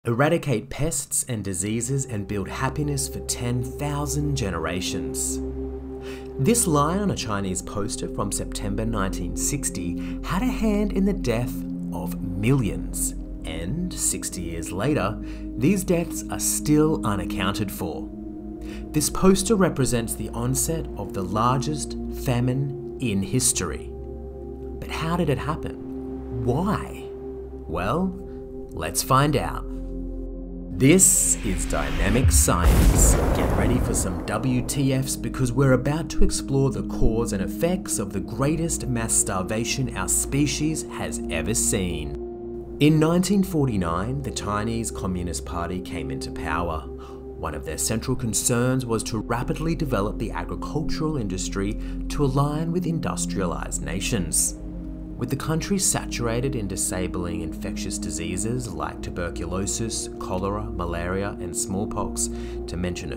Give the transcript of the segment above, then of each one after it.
Eradicate pests and diseases and build happiness for 10,000 generations. This line on a Chinese poster from September 1960 had a hand in the death of millions. And 60 years later, these deaths are still unaccounted for. This poster represents the onset of the largest famine in history. But how did it happen? Why? Well, let's find out. This is Dynamic Science. Get ready for some WTFs because we're about to explore the cause and effects of the greatest mass starvation our species has ever seen. In 1949, the Chinese Communist Party came into power. One of their central concerns was to rapidly develop the agricultural industry to align with industrialized nations. With the country saturated in disabling infectious diseases like tuberculosis, cholera, malaria, and smallpox, to mention a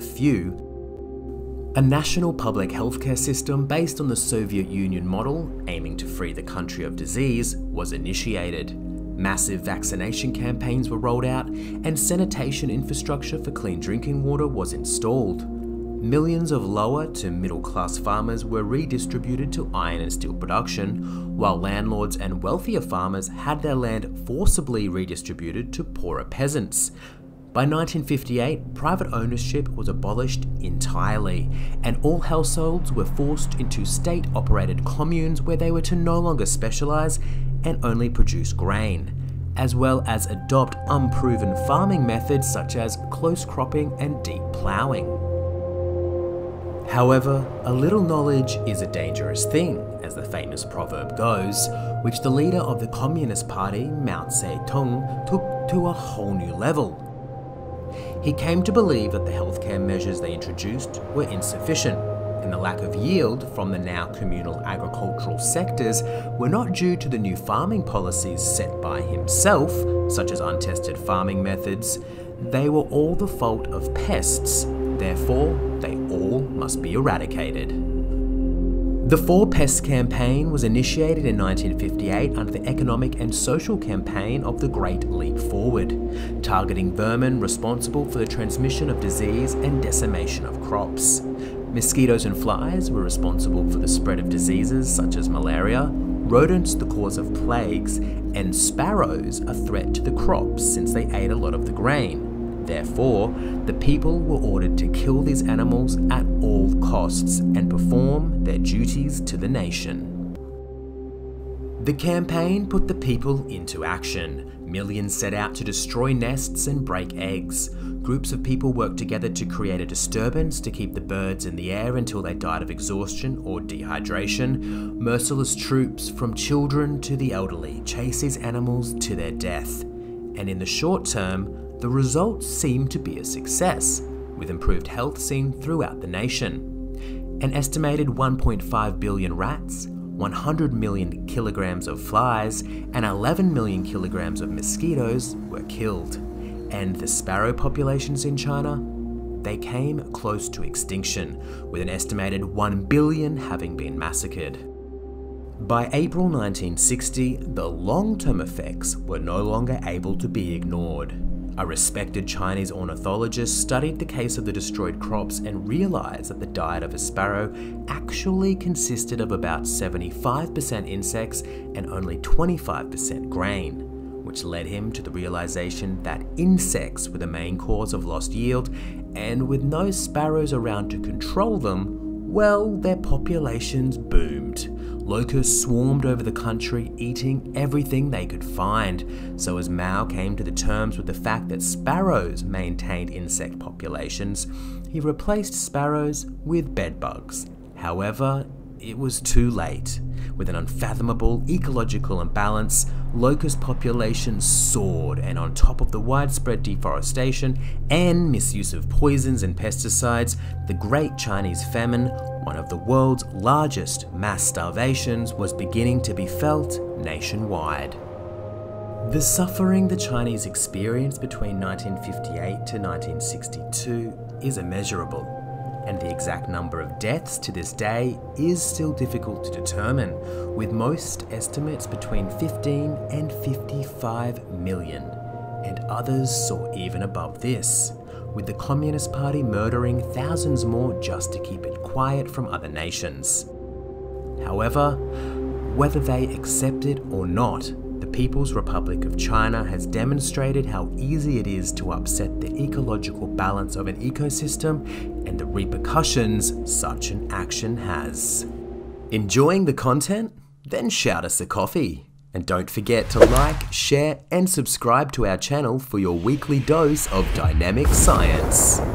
few, a national public healthcare system based on the Soviet Union model, aiming to free the country of disease, was initiated. Massive vaccination campaigns were rolled out, and sanitation infrastructure for clean drinking water was installed. Millions of lower to middle class farmers were redistributed to iron and steel production, while landlords and wealthier farmers had their land forcibly redistributed to poorer peasants. By 1958, private ownership was abolished entirely, and all households were forced into state-operated communes where they were to no longer specialise and only produce grain, as well as adopt unproven farming methods such as close cropping and deep ploughing. However, a little knowledge is a dangerous thing, as the famous proverb goes, which the leader of the Communist Party, Mao Zedong, took to a whole new level. He came to believe that the healthcare measures they introduced were insufficient, and the lack of yield from the now communal agricultural sectors were not due to the new farming policies set by himself, such as untested farming methods. They were all the fault of pests. Therefore, they all must be eradicated. The Four Pests campaign was initiated in 1958 under the economic and social campaign of the Great Leap Forward, targeting vermin responsible for the transmission of disease and decimation of crops. Mosquitoes and flies were responsible for the spread of diseases such as malaria, rodents the cause of plagues, and sparrows a threat to the crops since they ate a lot of the grain. Therefore, the people were ordered to kill these animals at all costs and perform their duties to the nation. The campaign put the people into action. Millions set out to destroy nests and break eggs. Groups of people worked together to create a disturbance to keep the birds in the air until they died of exhaustion or dehydration. Merciless troops, from children to the elderly, chased these animals to their death. And in the short term, the results seemed to be a success, with improved health seen throughout the nation. An estimated 1.5 billion rats, 100 million kilograms of flies, and 11 million kilograms of mosquitoes were killed. And the sparrow populations in China? They came close to extinction, with an estimated 1 billion having been massacred. By April 1960, the long-term effects were no longer able to be ignored. A respected Chinese ornithologist studied the case of the destroyed crops and realized that the diet of a sparrow actually consisted of about 75% insects and only 25% grain, which led him to the realization that insects were the main cause of lost yield, and with no sparrows around to control them, well, their populations boomed. Locusts swarmed over the country, eating everything they could find. So as Mao came to the terms with the fact that sparrows maintained insect populations, he replaced sparrows with bedbugs. However, it was too late. With an unfathomable ecological imbalance, locust populations soared, and on top of the widespread deforestation and misuse of poisons and pesticides, the Great Chinese Famine, one of the world's largest mass starvations, was beginning to be felt nationwide. The suffering the Chinese experienced between 1958 to 1962 is immeasurable, and the exact number of deaths to this day is still difficult to determine, with most estimates between 15 and 55 million. and others soar even above this, with the Communist Party murdering thousands more just to keep it quiet from other nations. However, whether they accept it or not, the People's Republic of China has demonstrated how easy it is to upset the ecological balance of an ecosystem and the repercussions such an action has. Enjoying the content? Then shout us a coffee. And don't forget to like, share and subscribe to our channel for your weekly dose of dynamic science.